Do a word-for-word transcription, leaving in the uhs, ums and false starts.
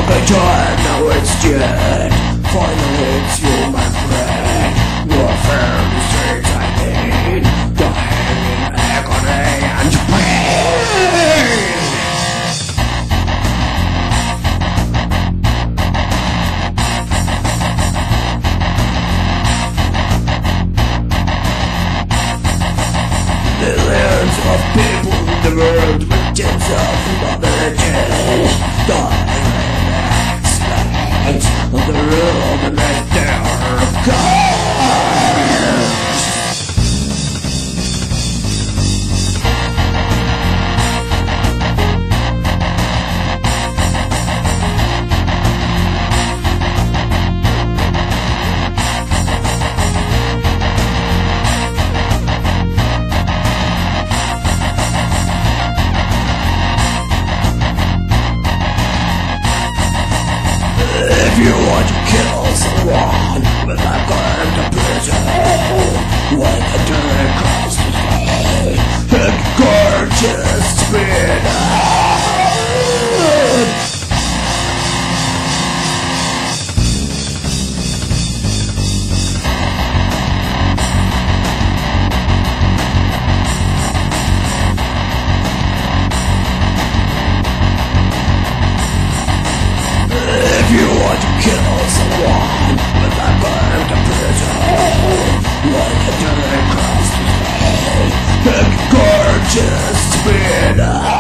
I don't know it's dead. Finally it's you, my friend. Your fair mistakes I made, dying in agony and pain. Millions of people in the world with tens of knowledge, dying in accidents of the room and right there of God. If you want to kill someone without going to prison, when the time comes to stay, it's gorgeous speed. If you want to kill someone without going to prison, when the time comes to stay, it's gorgeous speed.